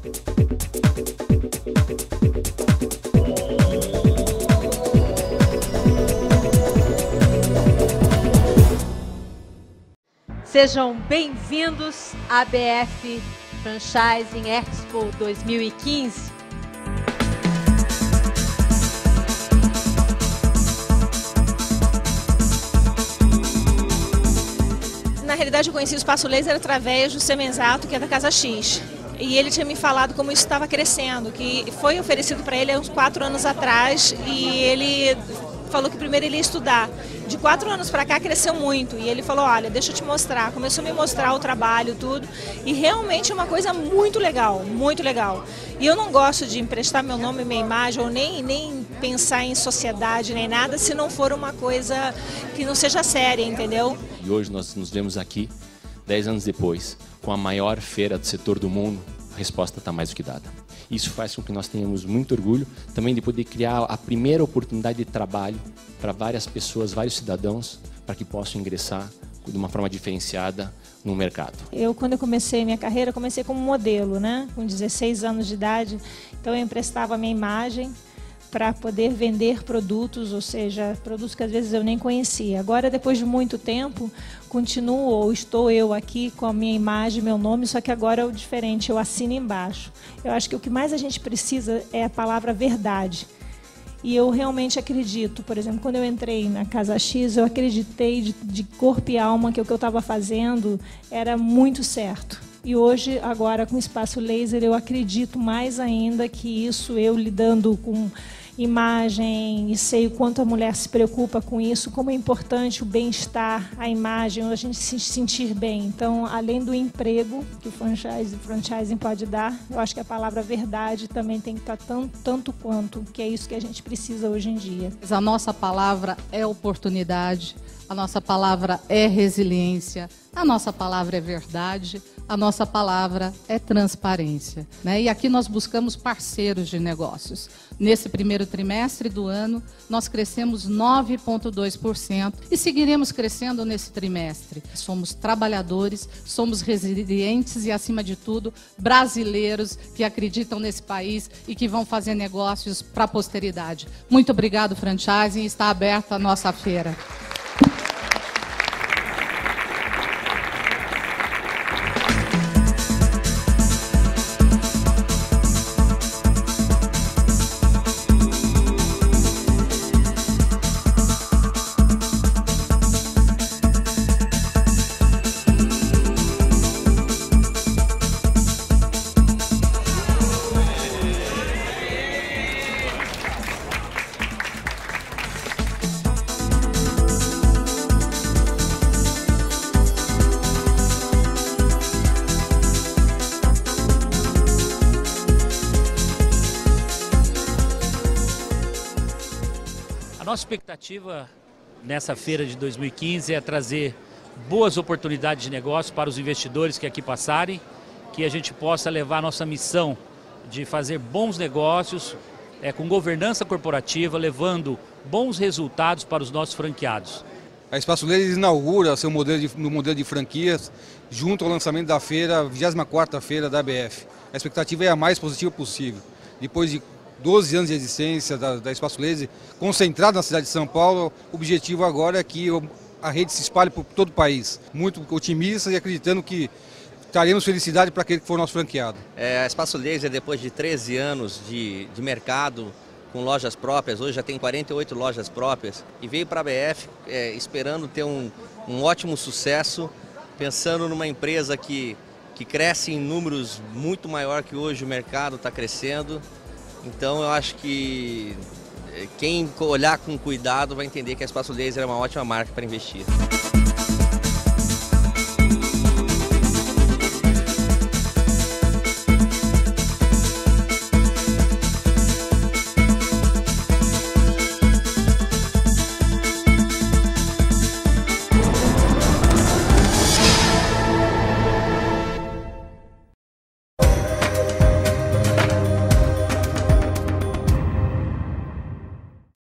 Sejam bem-vindos à ABF Franchising Expo 2015. Na realidade, eu conheci o Espaço Laser através do Semenzato, que é da Casa X. E ele tinha me falado como isso estava crescendo, que foi oferecido para ele há uns 4 anos atrás, e ele falou que primeiro ele ia estudar. De 4 anos para cá cresceu muito, e ele falou, olha, deixa eu te mostrar. Começou a me mostrar o trabalho, tudo, e realmente é uma coisa muito legal, muito legal. E eu não gosto de emprestar meu nome e minha imagem, ou nem pensar em sociedade, nem nada, se não for uma coisa que não seja séria, entendeu? E hoje nós nos vemos aqui, 10 anos depois, com a maior feira do setor do mundo. A resposta está mais do que dada. Isso faz com que nós tenhamos muito orgulho também de poder criar a primeira oportunidade de trabalho para várias pessoas, vários cidadãos, para que possam ingressar de uma forma diferenciada no mercado. Quando eu comecei minha carreira, comecei como modelo, né? Com 16 anos de idade, então eu emprestava a minha imagem para poder vender produtos, ou seja, produtos que às vezes eu nem conhecia. Agora, depois de muito tempo, continuo ou estou eu aqui com a minha imagem, meu nome, só que agora é o diferente, eu assino embaixo. Eu acho que o que mais a gente precisa é a palavra verdade. E eu realmente acredito, por exemplo, quando eu entrei na Casa X, eu acreditei de corpo e alma que o que eu estava fazendo era muito certo. E hoje, agora com o Espaço Laser, eu acredito mais ainda que isso, eu lidando com imagem e sei o quanto a mulher se preocupa com isso, como é importante o bem-estar, a imagem, a gente se sentir bem. Então, além do emprego que o franchising pode dar, eu acho que a palavra verdade também tem que estar tanto quanto, que é isso que a gente precisa hoje em dia. A nossa palavra é oportunidade, a nossa palavra é resiliência, a nossa palavra é verdade, a nossa palavra é transparência, né? E aqui nós buscamos parceiros de negócios. Nesse primeiro trimestre do ano, nós crescemos 9,2% e seguiremos crescendo nesse trimestre. Somos trabalhadores, somos resilientes e, acima de tudo, brasileiros que acreditam nesse país e que vão fazer negócios para a posteridade. Muito obrigado, franchising, está aberta a nossa feira. A nossa expectativa nessa feira de 2015 é trazer boas oportunidades de negócio para os investidores que aqui passarem, que a gente possa levar a nossa missão de fazer bons negócios com governança corporativa, levando bons resultados para os nossos franqueados. A Espaço Laser inaugura seu modelo de franquias junto ao lançamento da feira, 24ª feira da ABF. A expectativa é a mais positiva possível. Depois de 12 anos de existência da Espaço Laser, concentrado na cidade de São Paulo, o objetivo agora é que a rede se espalhe por todo o país. Muito otimista e acreditando que traremos felicidade para aquele que for nosso franqueado. A Espaço Laser, depois de 13 anos de mercado, com lojas próprias, hoje já tem 48 lojas próprias, e veio para a ABF esperando ter um ótimo sucesso, pensando numa empresa que cresce em números muito maior que hoje o mercado está crescendo. Então eu acho que quem olhar com cuidado vai entender que a Espaço Laser é uma ótima marca para investir.